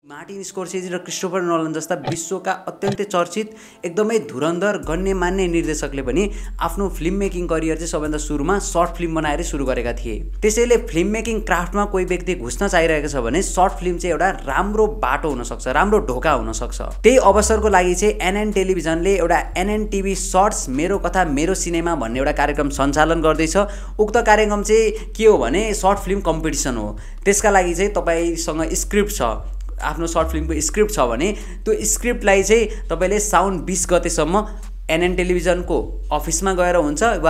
Martin स्कोर्सेजी र Christopher Nolan जस्ता विश्वका अत्यन्तै चर्चित एकदमै धुरन्धर गण्यमान्य निर्देशकले पनि आफ्नो फिल्म मेकिङ करियर चाहिँ सबैभन्दा सुरुमा सर्ट फिल्म बनाएर सुरु गरेका थिए। त्यसैले फिल्म मेकिङ क्राफ्टमा कोही व्यक्ति घुस्न चाहिरहेको छ भने सर्ट फिल्म चाहिँ एउटा राम्रो बाटो हुन सक्छ, राम्रो ढोका हुन सक्छ। त्यही अवसरको लागि चाहिँ एनएन टेलिभिजनले एउटा एनएन टिभी सर्ट्स मेरो कथा मेरो सिनेमा भन्ने एउटा कार्यक्रम सञ्चालन गर्दैछ। उक्त कार्यक्रम चाहिँ के हो भने सर्ट फिल्म कम्पिटिसन हो। त्यसका लागि चाहिँ तपाईसँग स्क्रिप्ट छ, आफ्नो सर्ट फिल्मको स्क्रिप्ट छ भने त्यो स्क्रिप्टलाई चाहिँ तपाईले साउन 20 गतेसम्म एनएन टेलिभिजनको अफिसमा गएर हुन्छ वा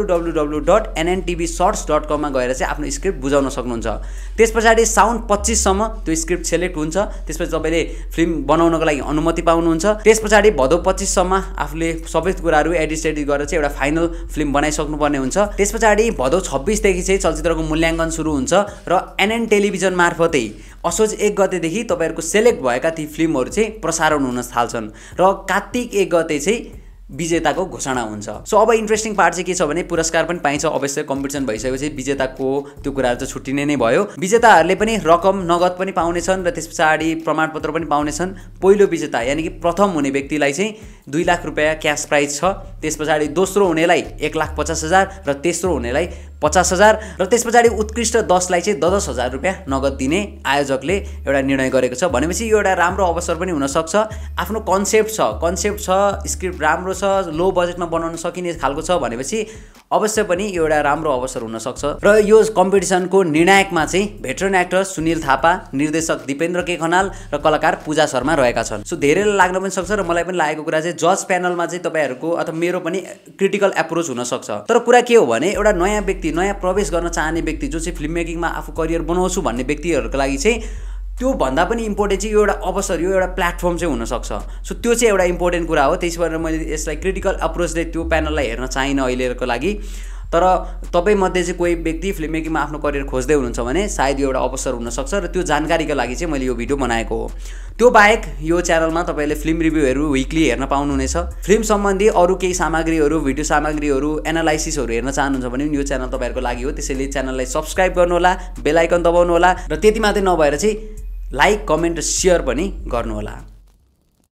www.nntvshorts.com मा गएर चाहिँ आफ्नो स्क्रिप्ट बुझाउन सक्नुहुन्छ। त्यसपछि साउन 25 सम्म त्यो स्क्रिप्ट सेलेक्ट हुन्छ। त्यसपछि तपाईले फिल्म बनाउनको लागि अनुमति पाउनुहुन्छ। त्यसपछि भदौ 25 सम्म आफूले सबै कुराहरू एडिट गरेर चाहिँ एउटा फाइनल फिल्म बनाइसक्नु पर्ने हुन्छ। त्यसपछि भदौ 26 देखि चाहिँ चलचित्रको मूल्याङ्कन सुरु हुन्छ र एनएन टेलिभिजन मार्फतै असोज 1 गतेदेखि तपाईहरुको सेलेक्ट भएका ती फिल्महरू चाहिँ प्रसारण हुन थाल्छन् र कार्तिक 1 गते चाहिँ विजेताको घोषणा हुन्छ। सो अब इन्ट्रेस्टिङ पार्ट चाहिँ के छ भने पुरस्कार पनि पाइन्छ। अवश्य कम्पिटिसन भइसकेपछि विजेताको त्यो कुराहरु चाहिँ छुट्टिने नै भयो। विजेताहरूले पनि रकम नगद पनि पाउनेछन् र त्यसपछि प्रमाणपत्र पनि पाउनेछन्। पहिलो विजेता यानी कि प्रथम हुने व्यक्तिलाई चाहिँ 2 लाख रुपैयाँ क्याश प्राइज छ। त्यसपछि दोस्रो हुनेलाई 1,50,000 र तेस्रो हुनेलाई 50,000 र त्यसपछि उत्कृष्ट 10 लाई चाहिँ 10,000 रुपैयाँ नगद दिने आयोजकले एउटा निर्णय गरेको छ। भनेपछि यो एउटा राम्रो अवसर पनि हुन सक्छ। आफ्नो कन्सेप्ट छ, स्क्रिप्ट राम्रो छ, लो बजेटमा बनाउन सकिने खालको छ भनेपछि अवश्य पनि यो एउटा राम्रो अवसर हुन सक्छ। र यो कम्पिटिसनको निर्णायकमा चाहिँ भेटरन एक्टर सुनिल थापा, निर्देशक दिपेन्द्र के खनाल र कलाकार पूजा शर्मा रहेका छन्। सो धेरैलाई लाग्न पनि सक्छ र मलाई पनि लागेको कुरा चाहिँ जज प्यानलमा चाहिँ तपाईहरुको अथवा मेरो पनि क्रिटिकल एप्रोच हुन सक्छ। तर कुरा के हो भने एउटा नयाँ व्यक्ति, नयाँ प्रवेश गर्न चाहने व्यक्ति जो चाहिँ फिल्म मेकिङमा आफू करियर बनाउँछु भन्ने व्यक्तिहरुको लागि चाहिँ त्यो भन्दा पनि इम्पोर्टेन्ट चाहिँ यो एउटा अवसर, यो एउटा प्लेटफर्म चाहिँ हुन सक्छ। सो त्यो चाहिँ एउटा इम्पोर्टेन्ट कुरा हो। त्यसै भएर मैले यसलाई क्रिटिकल अप्रोचले त्यो प्यानललाई हेर्न चाहिन अहिलेको लागि। तर तपाईँ मध्ये चाहिँ कोही व्यक्ति फिल्म मेकिङमा आफ्नो करियर खोज्दै हुनुहुन्छ भने सायद यो एउटा अवसर हुन सक्छ र त्यो जानकारीको लागि चाहिँ मैले यो भिडियो बनाएको हो। त्यो बाहेक यो च्यानलमा तपाईले फिल्म रिभ्यूहरू विकली हेर्न पाउनुहुनेछ। फिल्म सम्बन्धी अरु केही सामग्रीहरू, भिडियो सामग्रीहरू, एनालाइसिसहरू हेर्न चाहनुहुन्छ भने यो च्यानल तपाईहरुको लागि हो। त्यसैले च्यानललाई सब्स्क्राइब गर्नु होला, बेल आइकन दबाउनु होला र त्यति मात्रै नभएर चाहिँ लाइक, कमेन्ट र शेयर पनि गर्नु होला।